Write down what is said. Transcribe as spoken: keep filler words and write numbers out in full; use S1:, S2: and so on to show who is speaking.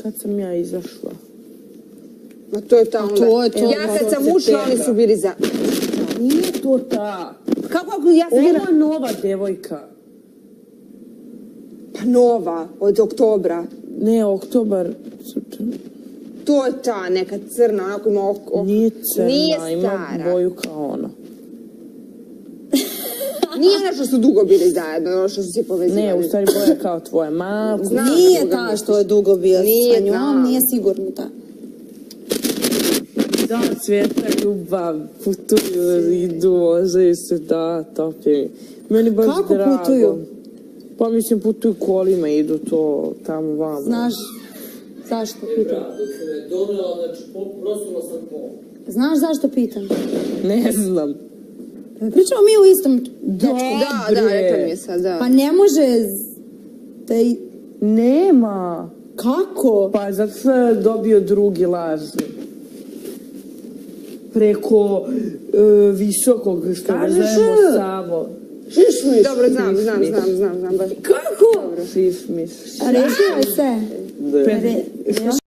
S1: Kad sam ja izašla?
S2: Ma to je ta onda. Ja kad sam ušla, oni su bili za...
S1: Nije to ta.
S2: Kako ako ja sam...
S1: Ovo je nova devojka.
S2: Pa nova, od oktobra.
S1: Ne, oktobar.
S2: To je ta neka crna, onako ima oko...
S1: Nije crna,
S2: Nije
S1: ima
S2: stara.
S1: boju kao ona.
S2: Nije ona što su dugo bili zajedno, ono što su se povezivali.
S1: Ne, u stvari boja kao tvoja mama.
S3: Nije ta što je dugo bila sa njom, nije sigurno ta.
S1: Da, Cvjeta, ljubav, putuju, idu, ozaju se, da, topi. Meni baš drago.
S3: Kako putuju?
S1: Pa mislim, putuju kolima, idu to tamo vamo.
S3: Znaš, zašto pitam?
S4: Dok se me donela, znači, prosula sam pol.
S3: Znaš zašto pitam?
S1: Ne znam.
S3: Pričamo mi u istom dečku.
S2: Da, da, rekla mi je sad, da.
S3: Pa ne može da i...
S1: Nema.
S3: Kako?
S1: Pa zato što je dobio drugi lažni. Preko visokog što ga zajemo Savo. Šišmiš.
S2: Dobro, znam, znam, znam, znam, znam.
S1: Kako? Dobro, šišmiš.
S3: A rešio je se.
S1: Da.